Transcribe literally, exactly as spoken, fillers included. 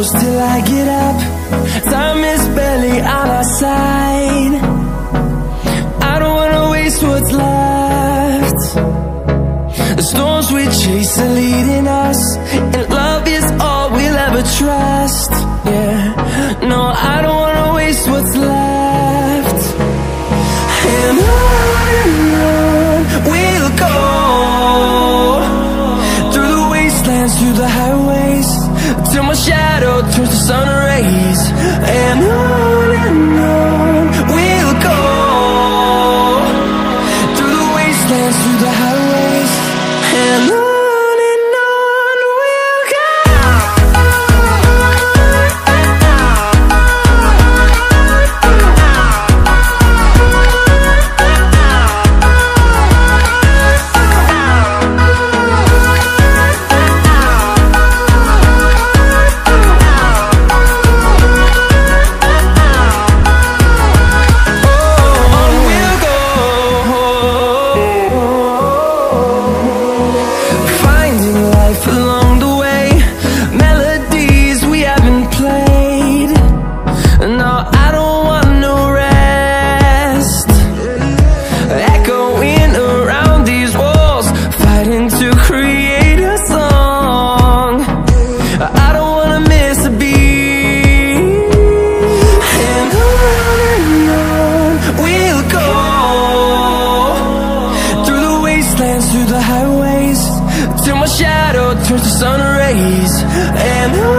close till I get up. Time is barely on our side. I don't wanna waste what's left. The storms we chase are leading us, and love is all we'll ever trust. Yeah, no, I don't wanna waste what's left. And on and on we'll go, through the wastelands, through the highways, till my shadow turns to sun rays. And on and on we'll go, through the wastelands, through the highways, and on. Through the highways, till my shadow turns to sun rays. And